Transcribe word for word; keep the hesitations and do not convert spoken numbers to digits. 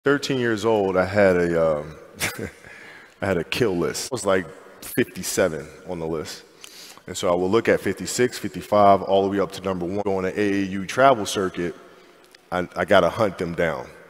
thirteen years old, I had a, um, I had a kill list. It was like fifty-seven on the list. And so I would look at fifty-six, fifty-five, all the way up to number one. Going to A A U travel circuit, I, I got to hunt them down.